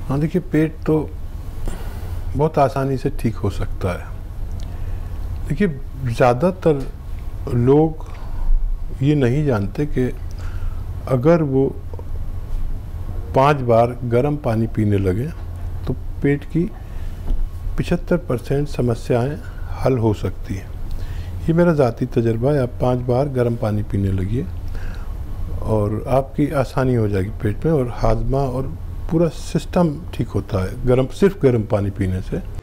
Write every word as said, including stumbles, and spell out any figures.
हाँ देखिए, पेट तो बहुत आसानी से ठीक हो सकता है। देखिए, ज़्यादातर लोग ये नहीं जानते कि अगर वो पाँच बार गर्म पानी पीने लगे तो पेट की पचहत्तर परसेंट समस्याएं हल हो सकती हैं। ये मेरा ज़ाती तजर्बा है। आप पाँच बार गर्म पानी पीने लगिए और आपकी आसानी हो जाएगी पेट में, और हाजमा और पूरा सिस्टम ठीक होता है गर्म सिर्फ गर्म पानी पीने से।